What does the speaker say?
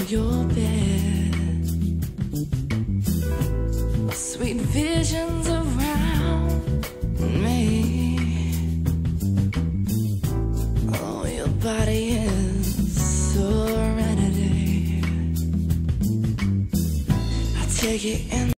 your bed. Sweet visions around me. Oh, your body is serenity. I take it in.